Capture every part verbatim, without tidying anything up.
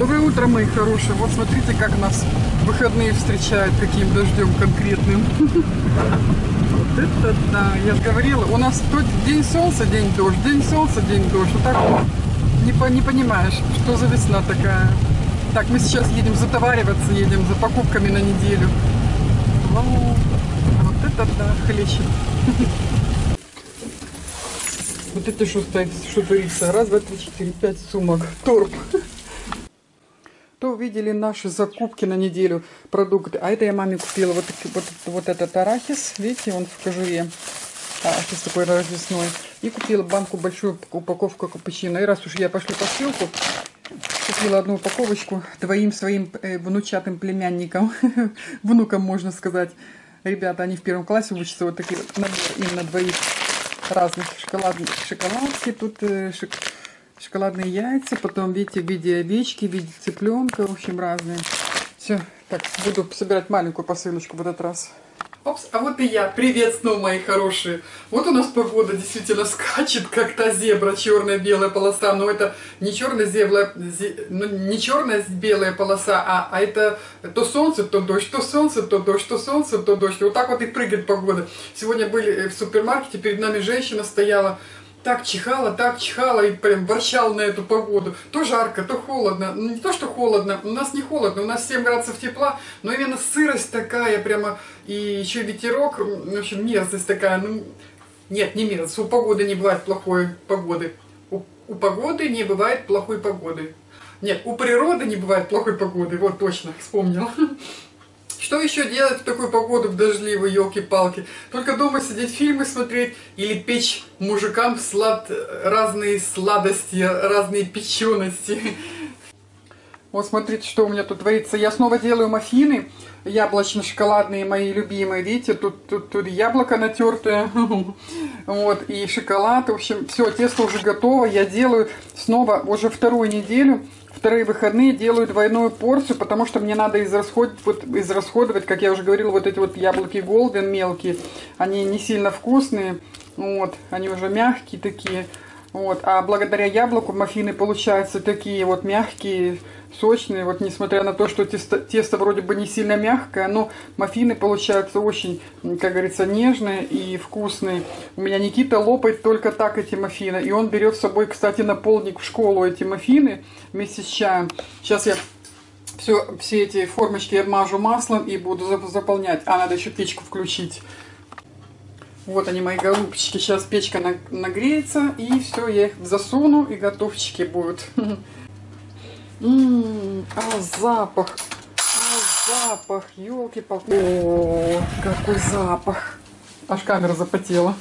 Доброе утро, мои хорошие. Вот смотрите, как нас выходные встречают, каким дождем конкретным. Вот это да. Я же говорила, у нас то день солнца, день дождь, день солнца, день дождь. Вот так вот не, по, не понимаешь, что за весна такая. Так, мы сейчас едем затовариваться, едем за покупками на неделю. Вау. Вот это да, хлещет. Вот это что стоит, что творится. Раз, два, три, четыре, пять сумок. Торп. То увидели наши закупки на неделю, продукты. А это я маме купила вот, вот, вот этот арахис. Видите, он в кожуре. Арахис такой развесной. И купила банку, большую упаковку капучино. И раз уж я пошла по ссылку, купила одну упаковочку двоим своим э, внучатым племянникам. Внукам, можно сказать. Ребята, они в первом классе учатся. Вот такие вот набор им на двоих разных шоколадных шоколадки. Тут э, шок... шоколадные яйца. Потом, видите, в виде овечки, в виде цыпленка. В общем, разные. Все. Так, буду собирать маленькую посылочку в этот раз. Опс, а вот и я. Привет снова, мои хорошие. Вот у нас погода действительно скачет, как та зебра, черная белая полоса. Но это не черная зебра, ну, не черная белая полоса, а, а это то солнце, то дождь, то солнце, то дождь, то солнце, то дождь. Вот так вот и прыгает погода. Сегодня были в супермаркете, перед нами женщина стояла. Так чихала, так чихала и прям ворчала на эту погоду. То жарко, то холодно. Не то, что холодно, у нас не холодно, у нас семь градусов тепла, но именно сырость такая прямо, и еще ветерок, в общем, мерзость такая. Ну, нет, не мерзость, у погоды не бывает плохой погоды. У, у погоды не бывает плохой погоды. Нет, у природы не бывает плохой погоды, вот точно, вспомнила. Что еще делать в такую погоду, в дождливую, елки-палки? Только дома сидеть, фильмы смотреть или печь мужикам слад... разные сладости, разные печености. Вот смотрите, что у меня тут творится. Я снова делаю маффины, яблочно-шоколадные мои любимые. Видите, тут, тут, тут яблоко натертое, вот, и шоколад. В общем, все, тесто уже готово. Я делаю снова уже вторую неделю. Вторые выходные делаю двойную порцию, потому что мне надо израсходовать, вот, израсходовать, как я уже говорила, вот эти вот яблоки Golden мелкие. Они не сильно вкусные, вот, они уже мягкие такие. Вот, а благодаря яблоку маффины получаются такие вот мягкие, сочные. Вот, несмотря на то, что тесто, тесто вроде бы не сильно мягкое, но маффины получаются очень, как говорится, нежные и вкусные. У меня Никита лопает только так эти маффины. И он берет с собой, кстати, на полдник в школу эти маффины вместе с чаем. Сейчас я все, все эти формочки обмажу маслом и буду заполнять. А, надо еще печку включить. Вот они, мои голубчики. Сейчас печка нагреется, и все, я их засуну, и готовчики будут. Ммм, а запах, а запах, елки-палки. О, какой запах. Аж камера запотела.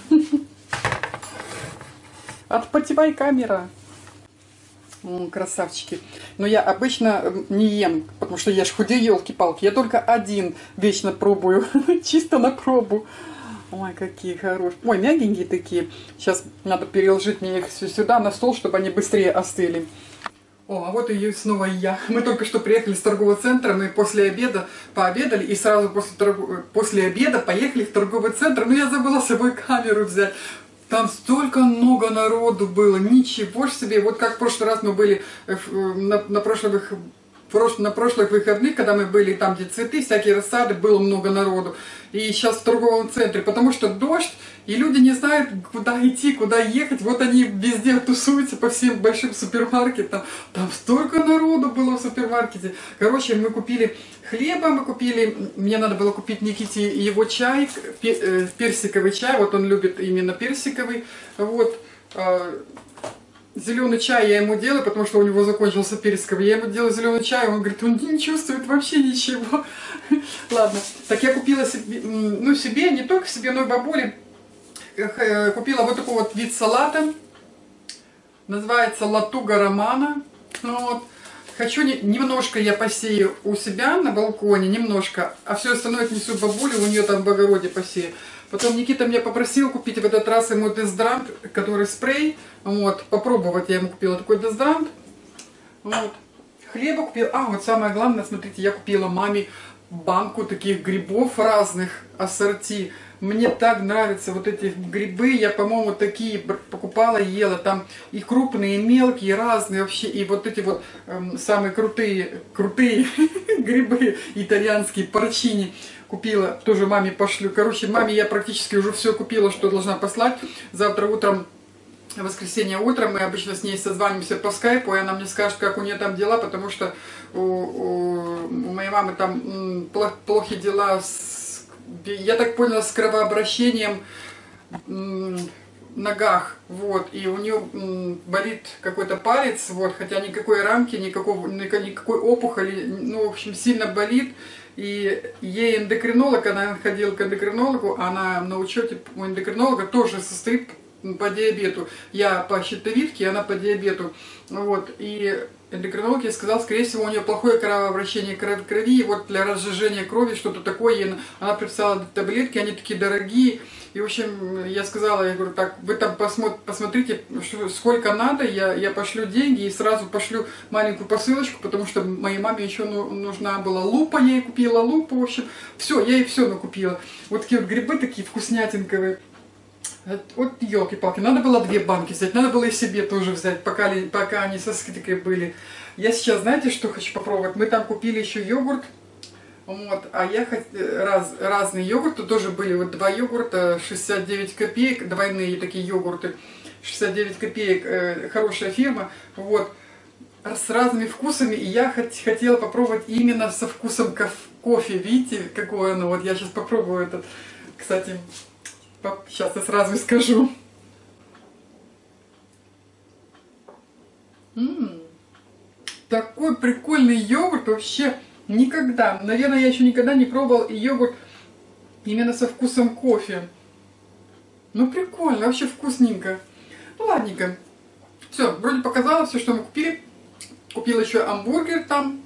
Отпотевай, камера. Красавчики. Но я обычно не ем, потому что я ж худею, елки-палки. Я только один вечно пробую, чисто на пробу. Ой, какие хорошие. Ой, мягенькие такие. Сейчас надо переложить мне их сюда на стол, чтобы они быстрее остыли. О, а вот и снова я. Мы только что приехали с торгового центра, мы после обеда пообедали и сразу после, торг... после обеда поехали в торговый центр. Но я забыла с собой камеру взять. Там столько много народу было, ничего себе. Вот как в прошлый раз мы были на, на прошлых... На прошлых выходных, когда мы были там, где цветы, всякие рассады, было много народу. И сейчас в торговом центре, потому что дождь, и люди не знают, куда идти, куда ехать. Вот они везде тусуются по всем большим супермаркетам. Там столько народу было в супермаркете. Короче, мы купили хлеба, мы купили, мне надо было купить Никите его чай, персиковый чай. Вот он любит именно персиковый. Вот. Зеленый чай я ему делаю, потому что у него закончился персиковый. Я ему делаю зеленый чай, он говорит, он не чувствует вообще ничего. Ладно. Так я купила себе, ну себе, не только себе, но и бабуле. Купила вот такой вот вид салата. Называется латуга романа. Вот. Хочу немножко я посею у себя на балконе, немножко. А все остальное отнесу бабуле, у нее там в огороде посею. Потом Никита меня попросил купить в этот раз ему дезодорант, который спрей. Вот, попробовать я ему купила такой дезодорант. Вот. Хлеба купила. А, вот самое главное, смотрите, я купила маме банку таких грибов разных, ассорти. Мне так нравятся вот эти грибы. Я, по-моему, такие покупала, ела. Там и крупные, и мелкие, разные вообще. И вот эти вот эм, самые крутые, крутые грибы итальянские, порчини. Купила, тоже маме пошлю. Короче, маме я практически уже все купила, что должна послать. Завтра утром, в воскресенье утром, мы обычно с ней созванимся по скайпу, и она мне скажет, как у нее там дела, потому что у, у, у моей мамы там м, плох, плохие дела, с, я так поняла, с кровообращением м, в ногах, вот, и у нее м, болит какой-то палец, вот, хотя никакой рамки, никакого, никакой опухоли, ну, в общем, сильно болит. И ей эндокринолог, она ходила к эндокринологу, она на учете у эндокринолога тоже состоит по диабету. Я по щитовидке, она по диабету. Вот. И эндокринолог ей сказал, скорее всего, у нее плохое кровообращение крови, крови, и вот для разжижения крови что-то такое. Ей она прописала таблетки, они такие дорогие. И, в общем, я сказала, я говорю, так, вы там посмотрите, сколько надо, я, я пошлю деньги и сразу пошлю маленькую посылочку, потому что моей маме еще нужна была лупа, я ей купила лупу, в общем, все, я ей все накупила. Вот такие вот грибы такие вкуснятинковые. Вот елки-палки, надо было две банки взять, надо было и себе тоже взять, пока, пока они со скидкой были. Я сейчас, знаете, что хочу попробовать? Мы там купили еще йогурт. Вот, а я хот... раз, разные йогурты, тоже были вот два йогурта, шестьдесят девять копеек, двойные такие йогурты, шестьдесят девять копеек, э, хорошая фирма, вот, с разными вкусами, и я хот... хотела попробовать именно со вкусом коф... кофе, видите, какое оно, вот я сейчас попробую этот, кстати, поп... сейчас я сразу скажу. М-м-м, такой прикольный йогурт вообще. Никогда. Наверное, я еще никогда не пробовал йогурт именно со вкусом кофе. Ну, прикольно, вообще вкусненько. Ну, ладненько. Все, вроде показала все, что мы купили. Купила еще амбургер там,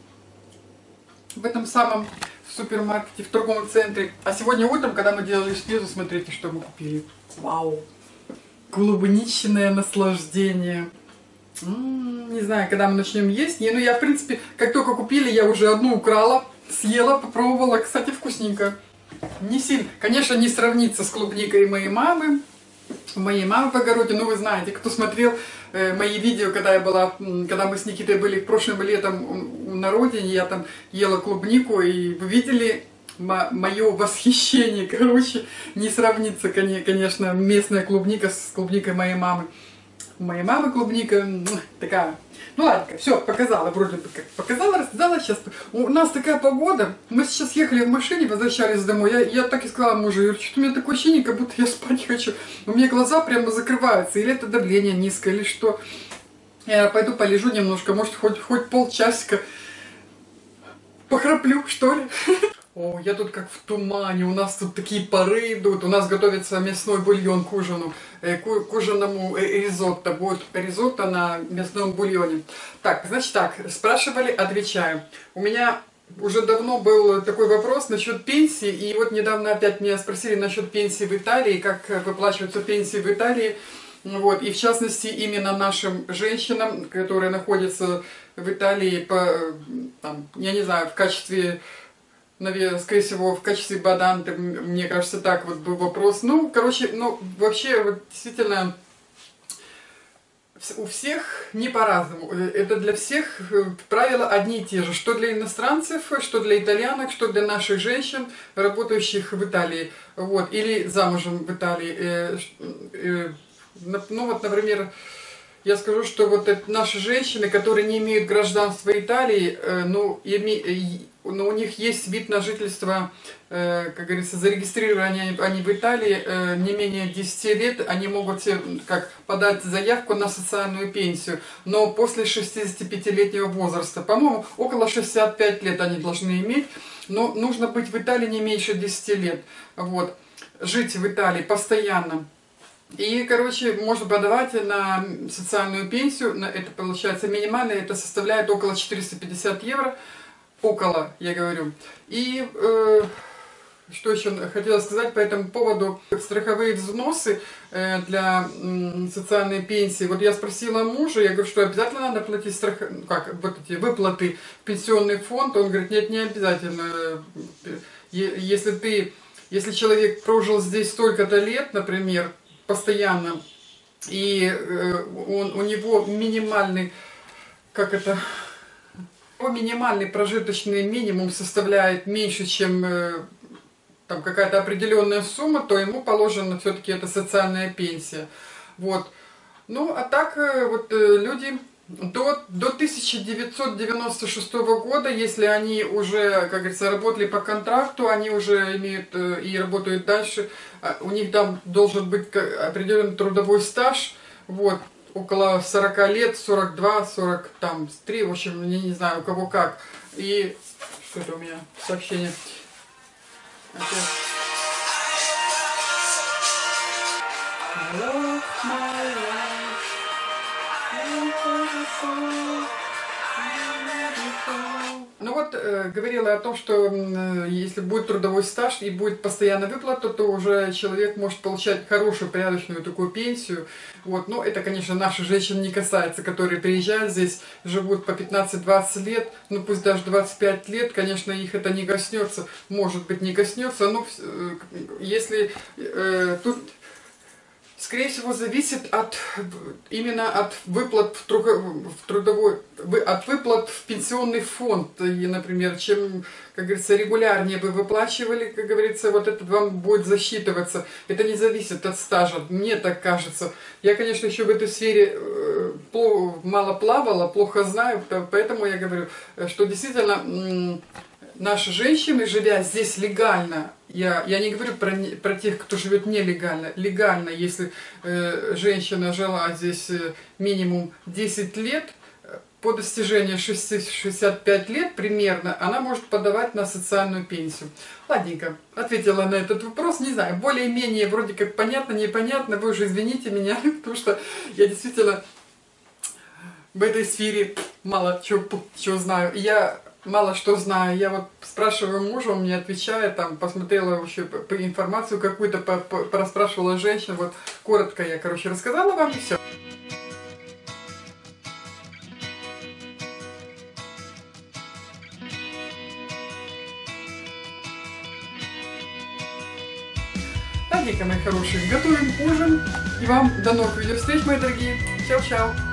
в этом самом супермаркете, в торговом центре. А сегодня утром, когда мы делали снизу, смотрите, что мы купили. Вау! Клубничное наслаждение. М-м, не знаю, когда мы начнем есть. Не, ну я, в принципе, как только купили, я уже одну украла, съела, попробовала. Кстати, вкусненько. Не сильно. Конечно, не сравнится с клубникой моей мамы. У моей мамы в огороде. Ну, вы знаете, кто смотрел э, мои видео, когда я была, когда мы с Никитой были прошлым летом на родине, я там ела клубнику, и вы видели мое восхищение. Короче, не сравнится, конечно, местная клубника с клубникой моей мамы. У моей мамы клубника такая. Ну ладно, все, показала, вроде бы как. Показала, рассказала. Сейчас у нас такая погода. Мы сейчас ехали в машине, возвращались домой. Я, я так и сказала мужу, что-то у меня такое ощущение, как будто я спать хочу. У меня глаза прямо закрываются. Или это давление низкое, или что. Я пойду полежу немножко, может хоть, хоть полчасика похраплю, что ли. О, я тут как в тумане, у нас тут такие пары идут, у нас готовится мясной бульон к ужину, э, к, к ужинному э, ризотто, будет ризотто на мясном бульоне. Так, значит так, спрашивали, отвечаю. У меня уже давно был такой вопрос насчет пенсии, и вот недавно опять меня спросили насчет пенсии в Италии, как выплачиваются пенсии в Италии. Вот, и в частности именно нашим женщинам, которые находятся в Италии, по, там, я не знаю, в качестве... Наверное, скорее всего, в качестве баданты, мне кажется, так вот был вопрос. Ну, короче, ну, вообще, вот, действительно, у всех не по-разному. Это для всех правила одни и те же. Что для иностранцев, что для итальянок, что для наших женщин, работающих в Италии. Вот, или замужем в Италии. Ну, вот, например... Я скажу, что вот это наши женщины, которые не имеют гражданства Италии, э, ну, име, э, ну, у них есть вид на жительство, э, как говорится, зарегистрированы они, они в Италии э, не менее десяти лет, они могут как, подать заявку на социальную пенсию, но после шестидесятипятилетнего возраста, по-моему, около шестидесяти пяти лет они должны иметь, но нужно быть в Италии не меньше десяти лет, вот, жить в Италии постоянно. И, короче, можно подавать на социальную пенсию, это получается минимально, это составляет около четырёхсот пятидесяти евро, около, я говорю. И э, что еще хотела сказать по этому поводу, страховые взносы э, для э, социальной пенсии. Вот я спросила мужа, я говорю, что обязательно надо платить страх... как, вот эти выплаты в пенсионный фонд, он говорит, нет, не обязательно, если ты... Если человек прожил здесь столько-то лет, например, постоянно, и э, он, у него минимальный, как это, его минимальный прожиточный минимум составляет меньше, чем э, там какая-то определенная сумма, то ему положена все-таки эта социальная пенсия. Вот. Ну, а так э, вот э, люди до, до тысяча девятьсот девяносто шестого года, если они уже, как говорится, работали по контракту, они уже имеют э, и работают дальше, э, у них там должен быть определенный трудовой стаж, вот, около сорока лет, сорок два, сорок три, в общем, я не знаю, у кого как. И что это у меня сообщение? Опять. Ну вот, э, говорила о том, что э, если будет трудовой стаж и будет постоянная выплата, то уже человек может получать хорошую, порядочную такую пенсию. Вот. Но это, конечно, наших женщин не касается, которые приезжают здесь, живут по пятнадцать-двадцать лет, ну пусть даже двадцать пять лет, конечно, их это не коснется, может быть, не коснется, но э, если э, тут... Скорее всего, зависит от, именно от выплат в, труд, в трудовой, от выплат в пенсионный фонд. И, например, чем, как говорится, регулярнее вы выплачивали, как говорится, вот это вам будет засчитываться. Это не зависит от стажа, мне так кажется. Я, конечно, еще в этой сфере мало плавала, плохо знаю, поэтому я говорю, что действительно... Наши женщины, живя здесь легально, я, я не говорю про, про тех, кто живет нелегально, легально, если э, женщина жила здесь э, минимум десять лет, по достижении шестидесяти пяти лет примерно, она может подавать на социальную пенсию. Ладненько, ответила на этот вопрос, не знаю, более-менее вроде как понятно, непонятно, вы уже извините меня, потому что я действительно в этой сфере мало чего, чего знаю. Я... Мало что знаю. Я вот спрашиваю мужа, он мне отвечает, там, посмотрела вообще по информацию какую-то, порасспрашивала женщин. Вот коротко я, короче, рассказала вам и все. Ладненько, мои хорошие, готовим ужин. И вам до новых видео встреч, мои дорогие. Чао-чао.